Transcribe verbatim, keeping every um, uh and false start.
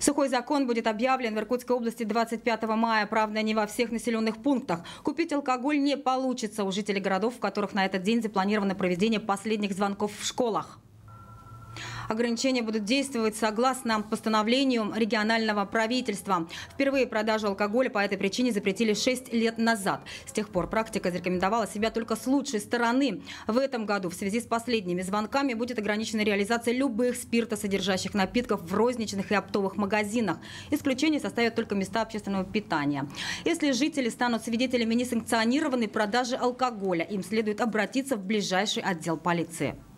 Сухой закон будет объявлен в Иркутской области двадцать пятого мая. Правда, не во всех населенных пунктах. Купить алкоголь не получится у жителей городов, в которых на этот день запланировано проведение последних звонков в школах. Ограничения будут действовать согласно постановлению регионального правительства. Впервые продажу алкоголя по этой причине запретили шесть лет назад. С тех пор практика зарекомендовала себя только с лучшей стороны. В этом году в связи с последними звонками будет ограничена реализация любых спиртосодержащих напитков в розничных и оптовых магазинах. Исключение составят только места общественного питания. Если жители станут свидетелями несанкционированной продажи алкоголя, им следует обратиться в ближайший отдел полиции.